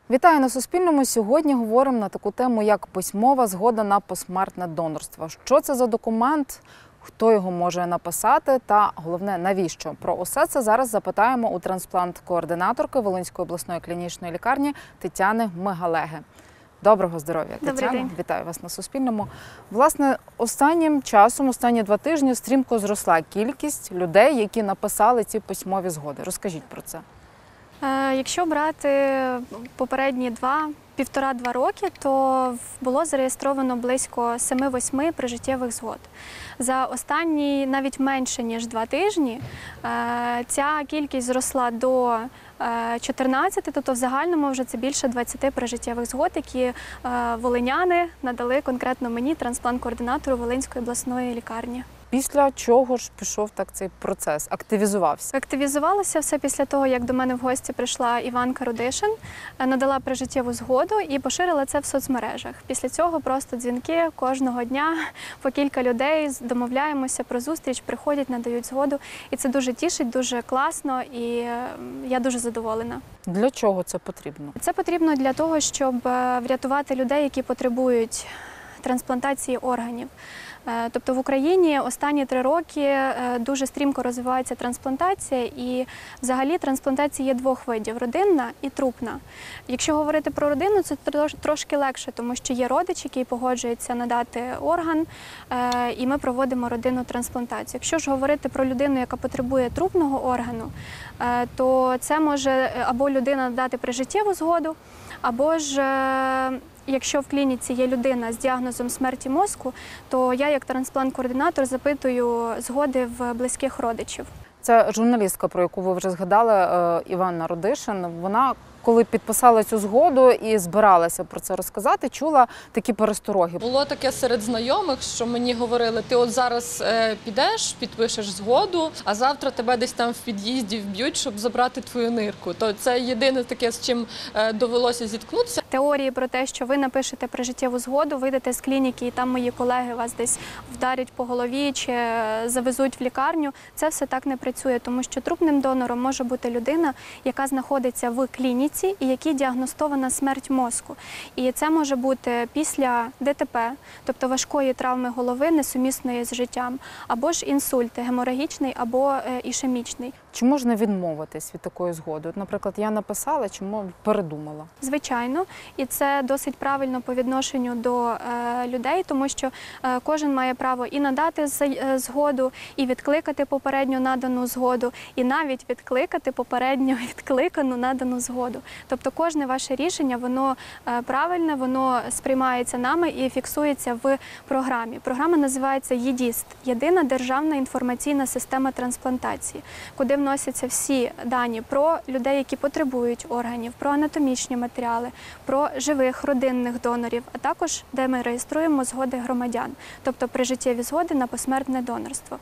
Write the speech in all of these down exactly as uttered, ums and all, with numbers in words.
Вітаю на Суспільному. Сьогодні говоримо на таку тему, як письмова згода на посмертне донорство. Що це за документ, хто його може написати та, головне, навіщо? Про усе це зараз запитаємо у трансплант-координаторки Волинської обласної клінічної лікарні Тетяни Мигалеги. Доброго здоров'я, Тетяно. Вітаю вас на Суспільному. Власне, останнім часом, останні два тижні, стрімко зросла кількість людей, які написали ці письмові згоди. Розкажіть про це. Якщо брати попередні два, півтора-два роки, то було зареєстровано близько семи-восьми прижиттєвих згод. За останні навіть менше, ніж два тижні, ця кількість зросла до чотирнадцяти, тобто в загальному вже це більше двадцяти прижиттєвих згод, які волиняни надали конкретно мені, трансплант-координатору Волинської обласної лікарні. Після чого ж пішов так цей процес, активізувався? Активізувалося все після того, як до мене в гості прийшла Іванка Рудишин, надала прижиттєву згоду і поширила це в соцмережах. Після цього просто дзвінки кожного дня, по кілька людей, домовляємося про зустріч, приходять, надають згоду. І це дуже тішить, дуже класно, і я дуже задоволена. Для чого це потрібно? Це потрібно для того, щоб врятувати людей, які потребують трансплантації органів. Тобто в Україні останні три роки дуже стрімко розвивається трансплантація, і взагалі трансплантація є двох видів – родинна і трупна. Якщо говорити про родину, це трошки легше, тому що є родич, який погоджується надати орган, і ми проводимо родинну трансплантацію. Якщо ж говорити про людину, яка потребує трупного органу, то це може або людина надати прижиттєву згоду, або ж якщо в клініці є людина з діагнозом смерті мозку, то я як трансплант-координатор запитую згоди в близьких родичів. Це журналістка, про яку ви вже згадали, Іванна Рудишин. Вона, коли підписала цю згоду і збиралася про це розказати, чула такі перестороги. Було таке серед знайомих, що мені говорили, ти от зараз е, підеш, підпишеш згоду, а завтра тебе десь там в під'їзді вб'ють, щоб забрати твою нирку. То це єдине таке, з чим е, довелося зіткнутися. Теорії про те, що ви напишете прижиттєву згоду, вийдете з клініки і там мої колеги вас десь вдарять по голові чи завезуть в лікарню, це все так не працює, тому що трупним донором може бути людина, яка знаходиться в клініці і якій діагностована смерть мозку. І це може бути після ДТП, тобто важкої травми голови, несумісної з життям, або ж інсульт геморагічний або ішемічний. Чи можна відмовитись від такої згоди? От, наприклад, я написала, чи передумала? Звичайно, і це досить правильно по відношенню до е, людей, тому що е, кожен має право і надати згоду, і відкликати попередньо надану згоду, і навіть відкликати попередньо відкликану надану згоду. Тобто кожне ваше рішення, воно е, правильне, воно сприймається нами і фіксується в програмі. Програма називається ЄДІСТ – Єдина державна інформаційна система трансплантації, куди вносяться всі дані про людей, які потребують органів, про анатомічні матеріали, про живих родинних донорів, а також де ми реєструємо згоди громадян, тобто прижиттєві згоди на посмертне донорство.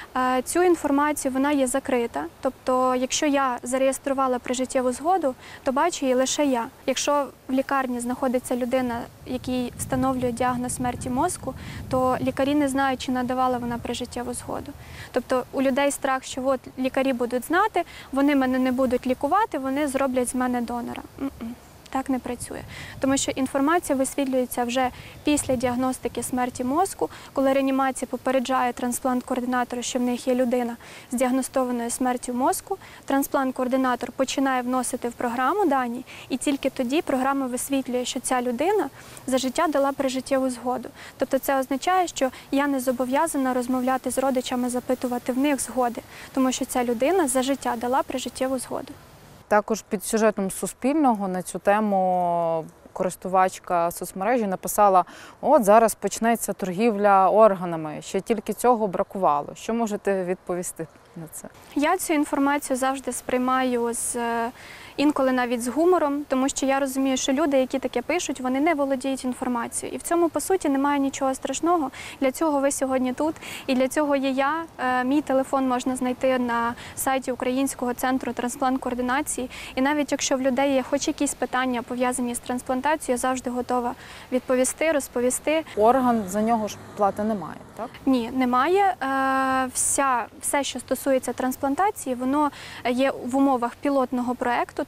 Цю інформацію, вона є закрита, тобто якщо я зареєструвала прижиттєву згоду, то бачу її лише я. Якщо в лікарні знаходиться людина, якій встановлює діагноз смерті мозку, то лікарі не знають, чи надавала вона прижиттєву згоду. Тобто у людей страх, що от лікарі будуть знати, вони мене не будуть лікувати, вони зроблять з мене донора. Так не працює. Тому що інформація висвітлюється вже після діагностики смерті мозку, коли реанімація попереджає трансплант-координатора, що в них є людина з діагностованою смертю мозку. Трансплант-координатор починає вносити в програму дані, і тільки тоді програма висвітлює, що ця людина за життя дала прижиттєву згоду. Тобто це означає, що я не зобов'язана розмовляти з родичами, запитувати в них згоди, тому що ця людина за життя дала прижиттєву згоду. Також під сюжетом Суспільного на цю тему користувачка соцмережі написала: от зараз почнеться торгівля органами, ще тільки цього бракувало. Що можете відповісти на це? Я цю інформацію завжди сприймаю з інколи навіть з гумором, тому що я розумію, що люди, які таке пишуть, вони не володіють інформацією. І в цьому, по суті, немає нічого страшного. Для цього ви сьогодні тут, і для цього є я. Мій телефон можна знайти на сайті Українського центру трансплант-координації. І навіть якщо в людей є хоч якісь питання, пов'язані з трансплантацією, я завжди готова відповісти, розповісти. Орган, за нього ж плати немає, так? Ні, немає. Вся, все, що стосується трансплантації, воно є в умовах пілотного проєкту,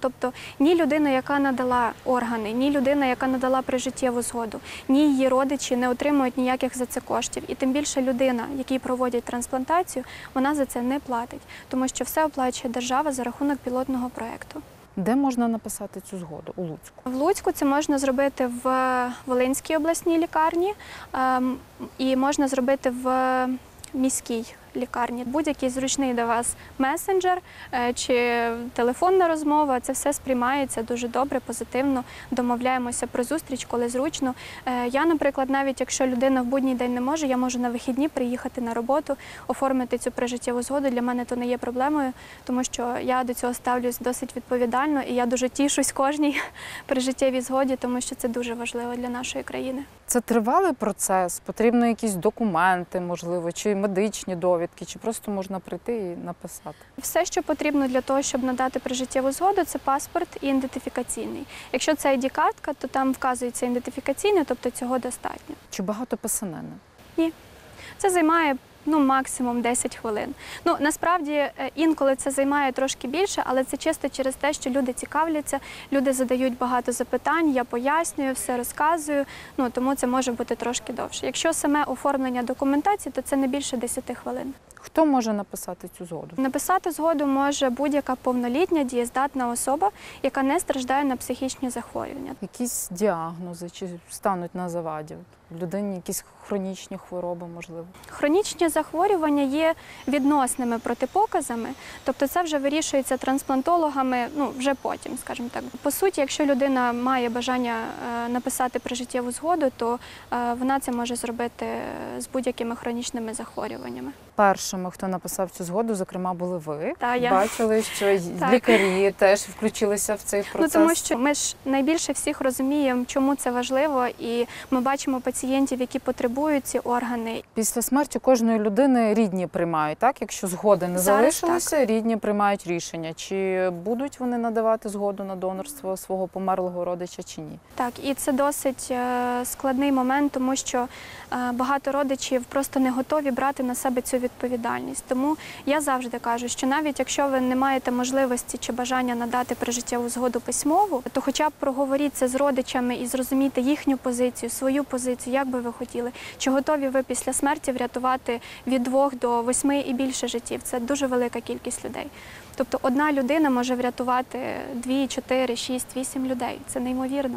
Тобто ні людина, яка надала органи, ні людина, яка надала прижиттєву згоду, ні її родичі не отримують ніяких за це коштів. І тим більше людина, якій проводять трансплантацію, вона за це не платить, тому що все оплачує держава за рахунок пілотного проєкту. Де можна написати цю згоду? У Луцьку? В Луцьку це можна зробити в Волинській обласній лікарні ем, і можна зробити в міській лікарні. Будь-який зручний до вас месенджер е, чи телефонна розмова, це все сприймається дуже добре, позитивно, домовляємося про зустріч, коли зручно. Е, я, наприклад, навіть якщо людина в будній день не може, я можу на вихідні приїхати на роботу, оформити цю прижиттєву згоду. Для мене то не є проблемою, тому що я до цього ставлюсь досить відповідально і я дуже тішусь кожній прижиттєвій згоді, тому що це дуже важливо для нашої країни. Це тривалий процес? Потрібно якісь документи, можливо, чи медичні довідки, чи просто можна прийти і написати? Все, що потрібно для того, щоб надати прижиттєву згоду, це паспорт і ідентифікаційний. Якщо це ай ді-картка, то там вказується ідентифікаційний, тобто цього достатньо. Чи багато писанини? Ні. Це займає ну, максимум десять хвилин. Ну, насправді, інколи це займає трошки більше, але це чисто через те, що люди цікавляться, люди задають багато запитань, я пояснюю, все розказую, ну, тому це може бути трошки довше. Якщо саме оформлення документації, то це не більше десяти хвилин. Хто може написати цю згоду? Написати згоду може будь-яка повнолітня дієздатна особа, яка не страждає на психічні захворювання. Якісь діагнози, чи стануть на заваді? В людині якісь хронічні хвороби, можливо? Хронічні захворювання є відносними протипоказами, тобто це вже вирішується трансплантологами, ну, вже потім, скажімо так. По суті, якщо людина має бажання написати прижиттєву згоду, то вона це може зробити з будь-якими хронічними захворюваннями. Першими, хто написав цю згоду, зокрема, були ви. Та, я. Бачили, що Так. лікарі теж включилися в цей процес. Ну, тому що ми ж найбільше всіх розуміємо, чому це важливо, і ми бачимо пацієнтів, які потребують ці органи. Після смерті кожної людини рідні приймають, так? Якщо згоди не Зараз залишилося, рідні приймають рішення, чи будуть вони надавати згоду на донорство свого померлого родича, чи ні. Так, і це досить е, складний момент, тому що е, багато родичів просто не готові брати на себе цю відповідальність. Тому я завжди кажу, що навіть якщо ви не маєте можливості чи бажання надати прижиттєву згоду письмову, то хоча б проговоріть це з родичами і зрозуміти їхню позицію, свою позицію, як би ви хотіли. Чи готові ви після смерті врятувати від двох до восьми і більше життів? Це дуже велика кількість людей. Тобто одна людина може врятувати дві, чотири, шість, вісім людей. Це неймовірно.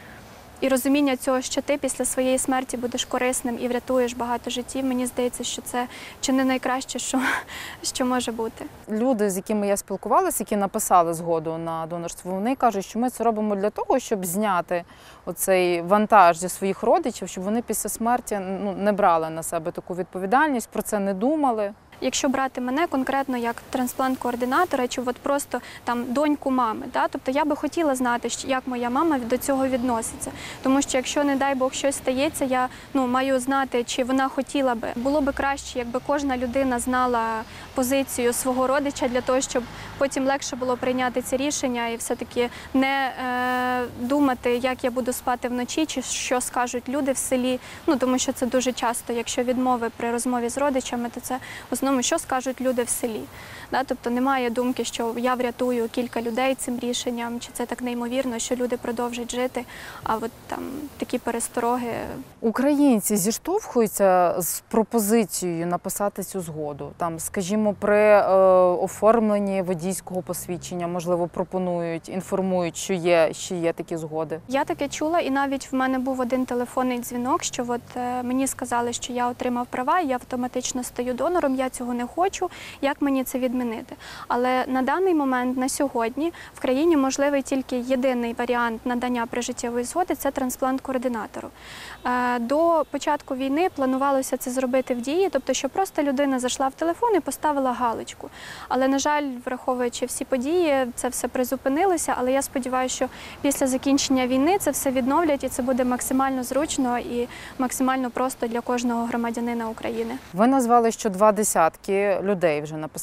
І розуміння цього, що ти після своєї смерті будеш корисним і врятуєш багато життів, мені здається, що це чи не найкраще, що, що може бути. Люди, з якими я спілкувалася, які написали згоду на донорство, вони кажуть, що ми це робимо для того, щоб зняти оцей вантаж зі своїх родичів, щоб вони після смерті ну, не брали на себе таку відповідальність, про це не думали. Якщо брати мене конкретно як трансплант-координатора, чи от просто там доньку мами, да? Тобто я би хотіла знати, як моя мама до цього відноситься. Тому що якщо, не дай Бог, щось стається, я ну, маю знати, чи вона хотіла би. Було би краще, якби кожна людина знала позицію свого родича для того, щоб потім легше було прийняти ці рішення і все-таки не е, думати, як я буду спати вночі, чи що скажуть люди в селі. Ну, тому що це дуже часто, якщо відмови при розмові з родичами, то це в основному, що скажуть люди в селі. Да? Тобто немає думки, що я врятую кілька людей цим рішенням, чи це так неймовірно, що люди продовжать жити, а от там такі перестороги. Українці зіштовхуються з пропозицією написати цю згоду. Там, скажімо, при е, оформленні водійського посвідчення, можливо, пропонують, інформують, що є, що є такі згоди. Я таке чула, і навіть в мене був один телефонний дзвінок, що от е, мені сказали, що я отримав права, і я автоматично стаю донором, я цього не хочу, як мені це відмінити. Але на даний момент, на сьогодні, в країні можливий тільки єдиний варіант надання прижиттєвої згоди – це трансплант-координатору. Е, до початку війни планувалося це зробити в дії, тобто, що просто людина зайшла в телефон і поставила галочку. Але, на жаль, враховуючи всі події, це все призупинилося, але я сподіваюся, що після закінчення війни це все відновлять і це буде максимально зручно і максимально просто для кожного громадянина України. Ви назвали, що два десятки людей вже написали згоду.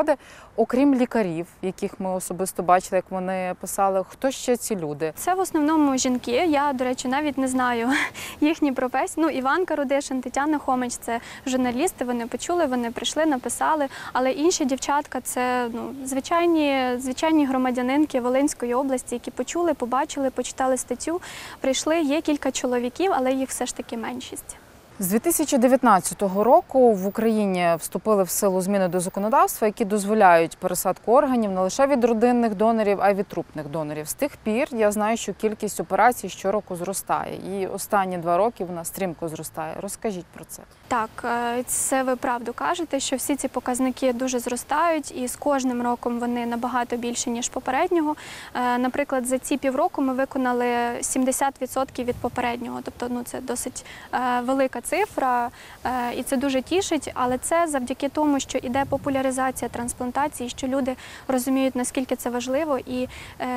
сходи. Окрім лікарів, яких ми особисто бачили, як вони писали, хто ще ці люди? Це в основному жінки. Я, до речі, навіть не знаю їхні професії. Ну, Іванка Рудишин, Тетяна Хомич – це журналісти, вони почули, вони прийшли, написали. Але інші дівчатка – це ну, звичайні, звичайні громадянинки Волинської області, які почули, побачили, почитали статтю, прийшли. Є кілька чоловіків, але їх все ж таки меншість. З дві тисячі дев'ятнадцятого року в Україні вступили в силу зміни до законодавства, які дозволяють пересадку органів не лише від родинних донорів, а й від трупних донорів. З тих пір я знаю, що кількість операцій щороку зростає. І останні два роки вона стрімко зростає. Розкажіть про це. Так, це ви правду кажете, що всі ці показники дуже зростають, і з кожним роком вони набагато більше, ніж попереднього. Наприклад, за ці півроку ми виконали сімдесят відсотків від попереднього, тобто ну, це досить велика цифра, і це дуже тішить, але це завдяки тому, що йде популяризація трансплантації, що люди розуміють, наскільки це важливо, і е,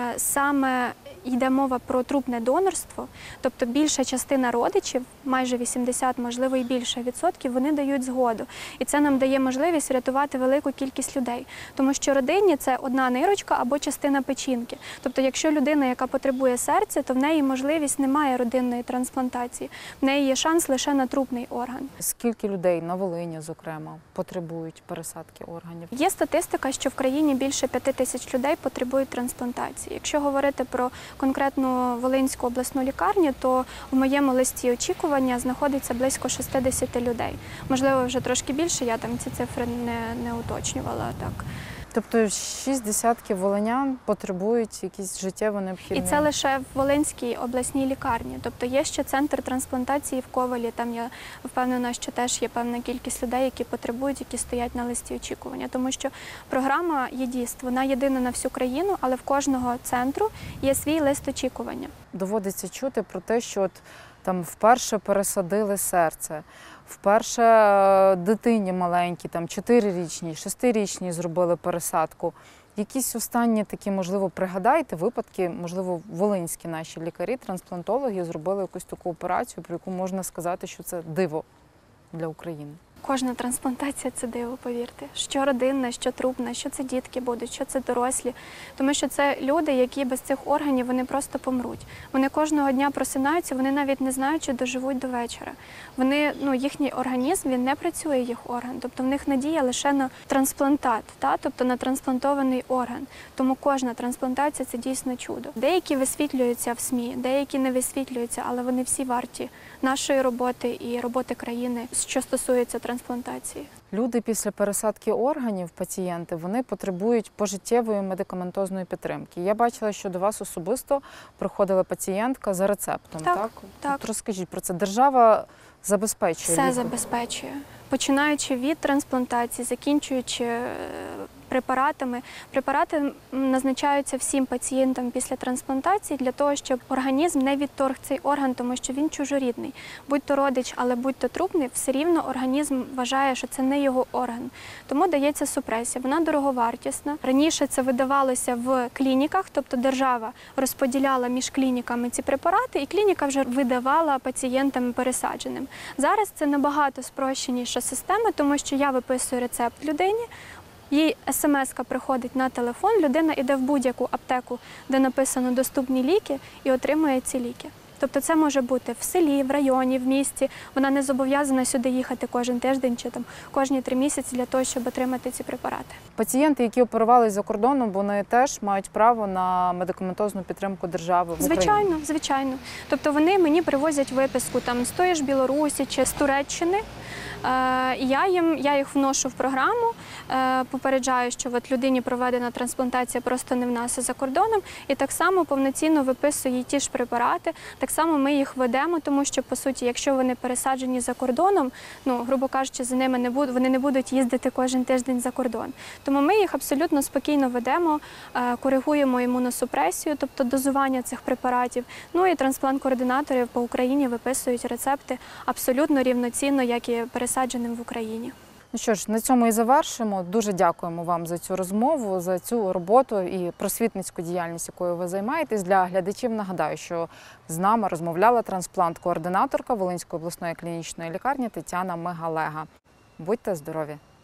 саме йде мова про трупне донорство, тобто більша частина родичів, майже вісімдесят, можливо і більше відсотків, вони дають згоду. І це нам дає можливість врятувати велику кількість людей, тому що родині це одна нирочка або частина печінки. Тобто якщо людина, яка потребує серця, то в неї можливість немає родинної трансплантації, в неї є шанс лише на трупний орган. Скільки людей на Волині, зокрема, потребують пересадки органів? Є статистика, що в країні більше п'яти тисяч людей потребують трансплантації. Якщо говорити про конкретну Волинську обласну лікарню, то в моєму листі очікування знаходиться близько шістдесят людей. Можливо, вже трошки більше, я там ці цифри не, не уточнювала. Так. Тобто шість десятків волинян потребують якісь життєво необхідні? І це лише в Волинській обласній лікарні. Тобто є ще центр трансплантації в Ковалі, там я впевнена, що теж є певна кількість людей, які потребують, які стоять на листі очікування. Тому що програма ЄДІСТ, вона єдина на всю країну, але в кожного центру є свій лист очікування. Доводиться чути про те, що от там вперше пересадили серце, вперше дитині маленькій, там чотирирічній, шестирічній зробили пересадку. Якісь останні такі, можливо, пригадайте випадки, можливо, волинські наші лікарі, трансплантологи зробили якусь таку операцію, про яку можна сказати, що це диво для України. Кожна трансплантація – це диво, повірте. Що родинна, що трупна, що це дітки будуть, що це дорослі. Тому що це люди, які без цих органів, вони просто помруть. Вони кожного дня просинаються, вони навіть не знають, чи доживуть до вечора. Вони, ну, їхній організм, він не працює, їх орган. Тобто в них надія лише на трансплантат, та? Тобто на трансплантований орган. Тому кожна трансплантація – це дійсно чудо. Деякі висвітлюються в СМІ, деякі не висвітлюються, але вони всі варті нашої роботи і роботи країни, що стосується трансплантації. Люди після пересадки органів, пацієнти, вони потребують пожиттєвої медикаментозної підтримки. Я бачила, що до вас особисто приходила пацієнтка за рецептом. Так, так? так. От розкажіть про це. Держава забезпечує? Все ліки? забезпечує. Починаючи від трансплантації, закінчуючи препаратами. Препарати назначаються всім пацієнтам після трансплантації для того, щоб організм не відторг цей орган, тому що він чужорідний. Будь-то родич, але будь-то трупний, все рівно організм вважає, що це не його орган. Тому дається супресія. Вона дороговартісна. Раніше це видавалося в клініках, тобто держава розподіляла між клініками ці препарати, і клініка вже видавала пацієнтам пересадженим. Зараз це набагато спрощеніша система, тому що я виписую рецепт людині, їй смс-ка приходить на телефон, людина йде в будь-яку аптеку, де написано «доступні ліки» і отримує ці ліки. Тобто це може бути в селі, в районі, в місті. Вона не зобов'язана сюди їхати кожен тиждень чи там кожні три місяці для того, щоб отримати ці препарати. Пацієнти, які оперувалися за кордоном, вони теж мають право на медикаментозну підтримку держави в Україні? Звичайно, звичайно. Тобто вони мені привозять виписку там з тої ж Білорусі чи з Туреччини. Я їм, я їх вношу в програму, попереджаю, що от людині проведена трансплантація просто не в нас, а за кордоном, і так само повноцінно виписую їй ті ж препарати, так само ми їх ведемо, тому що, по суті, якщо вони пересаджені за кордоном, ну, грубо кажучи, за ними не будуть, вони не будуть їздити кожен тиждень за кордон. Тому ми їх абсолютно спокійно ведемо, коригуємо імуносупресію, тобто дозування цих препаратів, ну і трансплант-координатори по Україні виписують рецепти абсолютно рівноцінно, як і пересадженим в Україні. Ну що ж, на цьому і завершимо. Дуже дякуємо вам за цю розмову, за цю роботу і просвітницьку діяльність, якою ви займаєтесь. Для глядачів нагадаю, що з нами розмовляла трансплант-координаторка Волинської обласної клінічної лікарні Тетяна Мигалега. Будьте здорові!